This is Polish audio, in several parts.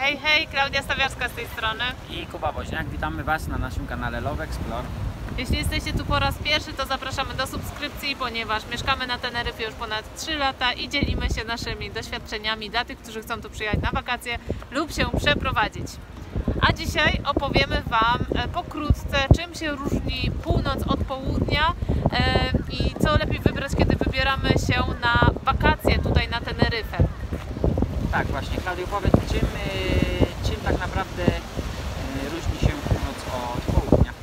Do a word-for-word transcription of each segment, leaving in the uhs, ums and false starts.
Hej, hej, Klaudia Stawiarska z tej strony. I Kuba Woźniak, witamy Was na naszym kanale Love Explore. Jeśli jesteście tu po raz pierwszy, to zapraszamy do subskrypcji, ponieważ mieszkamy na Teneryfie już ponad trzy lata i dzielimy się naszymi doświadczeniami dla tych, którzy chcą tu przyjechać na wakacje lub się przeprowadzić. A dzisiaj opowiemy Wam pokrótce, czym się różni północ od południa i co lepiej wybrać, kiedy wybieramy się na wakacje tutaj na Teneryfę. Tak, właśnie, Klaudio, powiedz, czym, czym tak naprawdę różni się północ od południa?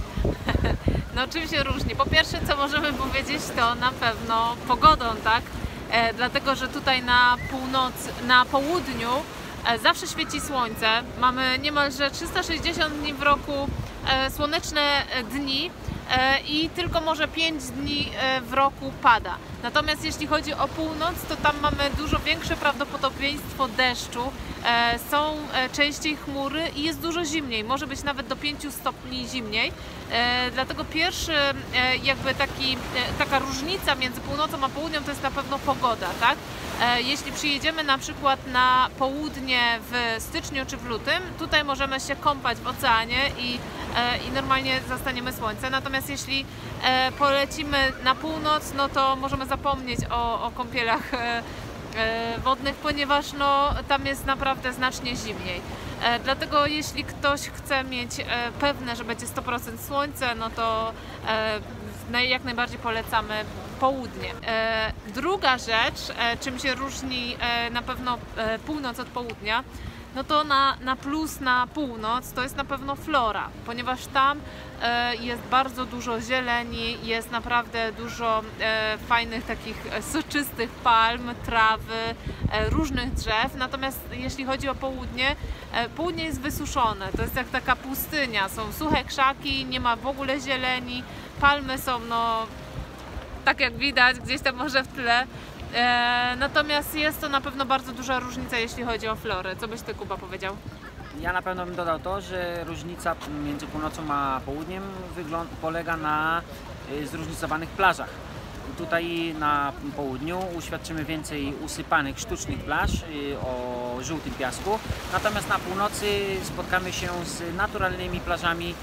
No czym się różni? Po pierwsze, co możemy powiedzieć, to na pewno pogodą, tak? E, dlatego, że tutaj na północ, na południu e, zawsze świeci słońce. Mamy niemalże trzysta sześćdziesiąt dni w roku, e, słoneczne dni e, i tylko może pięć dni e, w roku pada. Natomiast jeśli chodzi o północ, to tam mamy dużo większe prawdopodobieństwo deszczu. E, są e, częściej chmury i jest dużo zimniej, może być nawet do pięciu stopni zimniej. E, dlatego pierwszy e, jakby taki, e, taka różnica między północą a południem to jest na pewno pogoda, tak? E, jeśli przyjedziemy na przykład na południe w styczniu czy w lutym, tutaj możemy się kąpać w oceanie i, e, i normalnie zastaniemy słońce. Natomiast jeśli e, polecimy na północ, no to możemy zapomnieć o, o kąpielach e, wodnych, ponieważ no, tam jest naprawdę znacznie zimniej. E, dlatego jeśli ktoś chce mieć e, pewne, że będzie sto procent słońce, no to e, jak najbardziej polecamy południe. E, druga rzecz, e, czym się różni e, na pewno e, północ od południa, no to na, na plus na północ to jest na pewno flora, ponieważ tam e, jest bardzo dużo zieleni, jest naprawdę dużo e, fajnych takich soczystych palm, trawy, e, różnych drzew. Natomiast jeśli chodzi o południe, e, południe jest wysuszone, to jest jak taka pustynia, są suche krzaki, nie ma w ogóle zieleni, palmy są no tak jak widać gdzieś tam może w tle. E, natomiast jest to na pewno bardzo duża różnica, jeśli chodzi o florę. Co byś Ty, Kuba, powiedział? Ja na pewno bym dodał to, że różnica między północą a południem polega na y, zróżnicowanych plażach. Tutaj na południu uświadczymy więcej usypanych, sztucznych plaż y, o żółtym piasku, natomiast na północy spotkamy się z naturalnymi plażami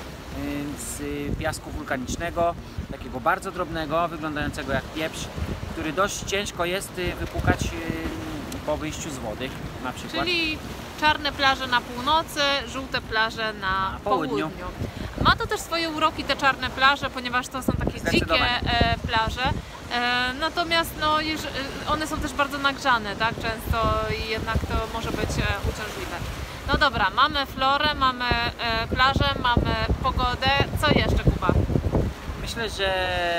z piasku wulkanicznego, takiego bardzo drobnego, wyglądającego jak pieprz, który dość ciężko jest wypłukać po wyjściu z wody, na przykład. Czyli czarne plaże na północy, żółte plaże na, na południu. południu. Ma to też swoje uroki, te czarne plaże, ponieważ to są takie dzikie e, plaże. E, natomiast no, one są też bardzo nagrzane, tak? Często i jednak to może być e, uciążliwe. No dobra, mamy florę, mamy e, plażę, mamy pogodę. Co jeszcze, Kuba? Myślę, że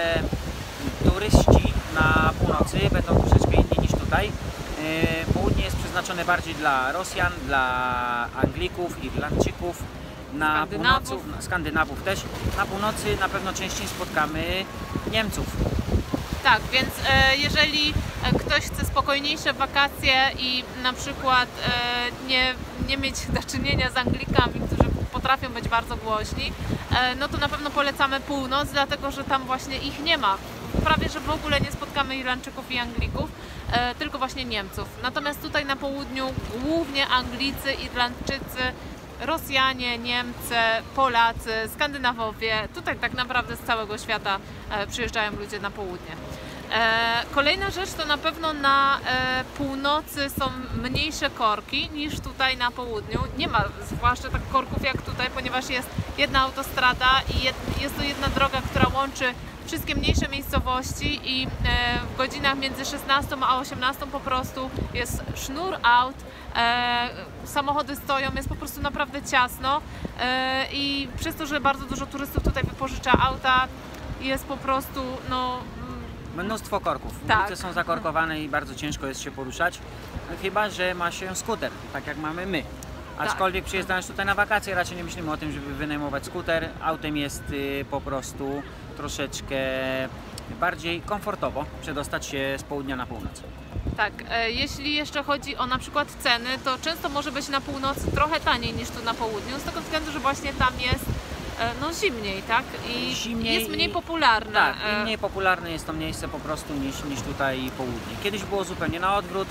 turyści na północy będą troszeczkę inni niż tutaj. E, południe jest przeznaczone bardziej dla Rosjan, dla Anglików, Irlandczyków. Na Skandynawów. północy, na Skandynawów też. Na północy na pewno częściej spotkamy Niemców. Tak, więc e, jeżeli ktoś chce spokojniejsze wakacje i na przykład e, nie, nie mieć do czynienia z Anglikami, którzy potrafią być bardzo głośni, e, no to na pewno polecamy północ, dlatego że tam właśnie ich nie ma. Prawie że w ogóle nie spotkamy Irlandczyków i Anglików, e, tylko właśnie Niemców. Natomiast tutaj na południu głównie Anglicy, Irlandczycy, Rosjanie, Niemcy, Polacy, Skandynawowie, tutaj tak naprawdę z całego świata e, przyjeżdżają ludzie na południe. E, kolejna rzecz to na pewno na e, północy są mniejsze korki niż tutaj na południu. Nie ma zwłaszcza tak korków jak tutaj, ponieważ jest jedna autostrada i jed, jest to jedna droga, która łączy wszystkie mniejsze miejscowości i e, w godzinach między szesnastą a osiemnastą po prostu jest sznur aut, e, samochody stoją, jest po prostu naprawdę ciasno e, i przez to, że bardzo dużo turystów tutaj wypożycza auta, jest po prostu no mnóstwo korków. Tak. Ulice są zakorkowane i bardzo ciężko jest się poruszać, chyba że ma się skuter, tak jak mamy my. Aczkolwiek tak. Przyjeżdżając tutaj na wakacje raczej nie myślimy o tym, żeby wynajmować skuter. Autem jest y, po prostu troszeczkę bardziej komfortowo przedostać się z południa na północ. Tak, e, jeśli jeszcze chodzi o na przykład ceny, to często może być na północy trochę taniej niż tu na południu, z tego względu, że właśnie tam jest e, no zimniej, tak? I zimniej jest mniej popularne. Tak, i mniej popularne jest to miejsce po prostu niż, niż tutaj południe. Kiedyś było zupełnie na odwrót.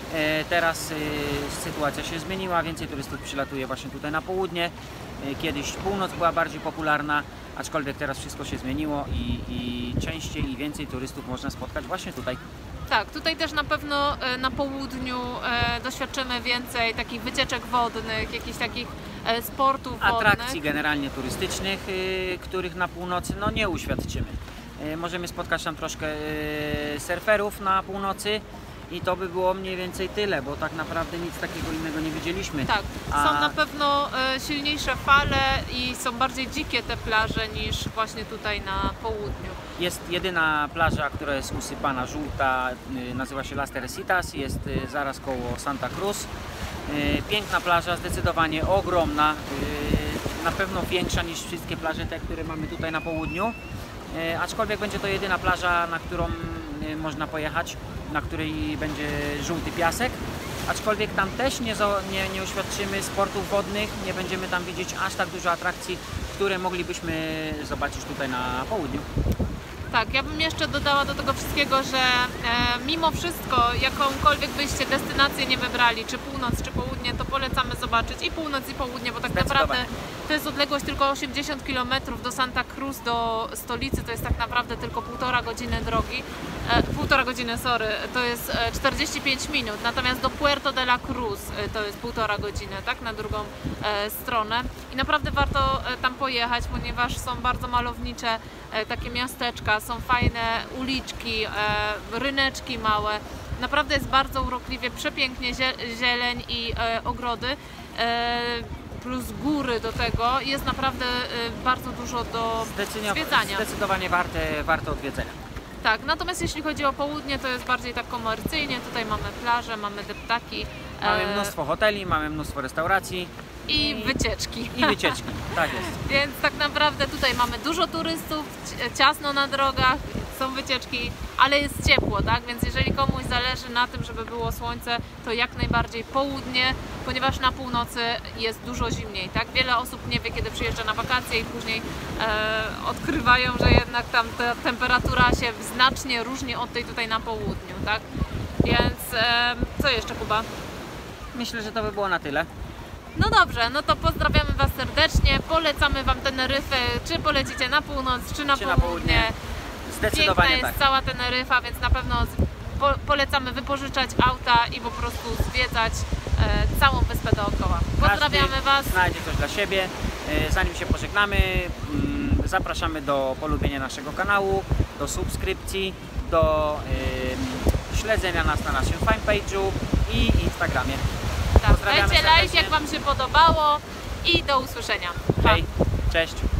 E, Teraz e, sytuacja się zmieniła, więcej turystów przylatuje właśnie tutaj na południe. E, Kiedyś północ była bardziej popularna, aczkolwiek teraz wszystko się zmieniło i, i częściej i więcej turystów można spotkać właśnie tutaj. Tak, tutaj też na pewno e, na południu e, doświadczymy więcej takich wycieczek wodnych, jakichś takich e, sportów wodnych. Atrakcji generalnie turystycznych, e, których na północy no, nie uświadczymy. E, Możemy spotkać tam troszkę e, surferów na północy. I to by było mniej więcej tyle, bo tak naprawdę nic takiego innego nie widzieliśmy. Tak, A... są na pewno e, silniejsze fale i są bardziej dzikie te plaże niż właśnie tutaj na południu. Jest jedyna plaża, która jest usypana żółta, y, nazywa się Las Teresitas, jest y, zaraz koło Santa Cruz. Y, Piękna plaża, zdecydowanie ogromna, y, na pewno większa niż wszystkie plaże te, które mamy tutaj na południu. Y, Aczkolwiek będzie to jedyna plaża, na którą y, można pojechać, na której będzie żółty piasek. Aczkolwiek tam też nie, nie, nie uświadczymy sportów wodnych, nie będziemy tam widzieć aż tak dużo atrakcji, które moglibyśmy zobaczyć tutaj na południu. Tak, ja bym jeszcze dodała do tego wszystkiego, że e, mimo wszystko, jakąkolwiek byście destynację nie wybrali, czy północ, czy południe, to polecamy zobaczyć i północ, i południe, bo tak naprawdę to jest odległość tylko osiemdziesiąt kilometrów do Santa Cruz, do stolicy, to jest tak naprawdę tylko półtora godziny drogi, e, półtora godziny, sorry, to jest e, czterdzieści pięć minut, natomiast do Puerto de la Cruz e, to jest półtora godziny, tak, na drugą e, stronę i naprawdę warto e, tam pojechać, ponieważ są bardzo malownicze e, takie miasteczka, są fajne uliczki, e, ryneczki małe. Naprawdę jest bardzo urokliwie, przepięknie zieleń i e, ogrody, e, plus góry do tego. Jest naprawdę e, bardzo dużo do zwiedzania. Zdecydowanie warte, warte odwiedzenia. Tak, natomiast jeśli chodzi o południe, to jest bardziej tak komercyjnie. Tutaj mamy plaże, mamy deptaki. Mamy e, mnóstwo hoteli, mamy mnóstwo restauracji. I, I wycieczki. I wycieczki, tak jest. Więc tak naprawdę tutaj mamy dużo turystów, ciasno na drogach, są wycieczki, ale jest ciepło, tak? Więc jeżeli komuś zależy na tym, żeby było słońce, to jak najbardziej południe, ponieważ na północy jest dużo zimniej, tak? Wiele osób nie wie, kiedy przyjeżdża na wakacje i później e, odkrywają, że jednak tam ta temperatura się znacznie różni od tej tutaj na południu, tak? Więc e, co jeszcze, Kuba? Myślę, że to by było na tyle. No dobrze, no to pozdrawiamy Was serdecznie, polecamy Wam Teneryfę, czy polecicie na północ, czy na czy południe. Na południe. Zdecydowanie Piękna jest tak. cała Teneryfa, więc na pewno po polecamy wypożyczać auta i po prostu zwiedzać e, całą wyspę dookoła. Pozdrawiamy Każdy Was. znajdzie coś dla siebie. E, Zanim się pożegnamy, mm, zapraszamy do polubienia naszego kanału, do subskrypcji, do e, śledzenia nas na naszym fanpage'u i Instagramie. Tak, dajcie like, jak Wam się podobało i do usłyszenia. Pa. Hej, cześć!